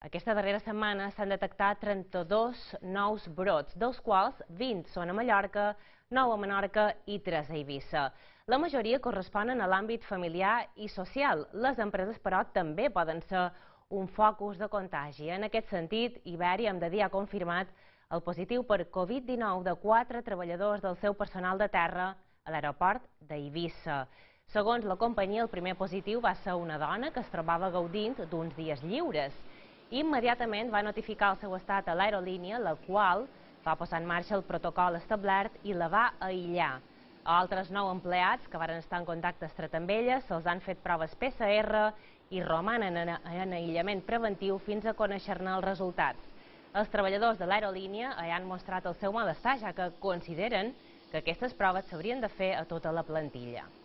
Aquesta darrera setmana s'han detectat 32 nous brots, dels quals 20 són a Mallorca, 9 a Menorca i 3 a Eivissa. La majoria corresponen a l'àmbit familiar i social. Les empreses, però, també poden ser un focus de contagi. En aquest sentit, Iberia, hem de dir, ha confirmat el positiu per Covid-19 de 4 treballadors del seu personal de terra a l'aeroport d'Eivissa. Segons la companyia, el primer positiu va ser una dona que es trobava gaudint d'uns dies lliures. Immediatament va notificar el seu estat a l'aerolínia, la qual va posar en marxa el protocol establert i la va aïllar. A altres 9 empleats que van estar en contacte estret amb ella se'ls han fet proves PCR i romanen en aïllament preventiu fins a conèixer-ne els resultats. Els treballadors de l'aerolínia han mostrat el seu malestar, ja que consideren que aquestes proves s'haurien de fer a tota la plantilla.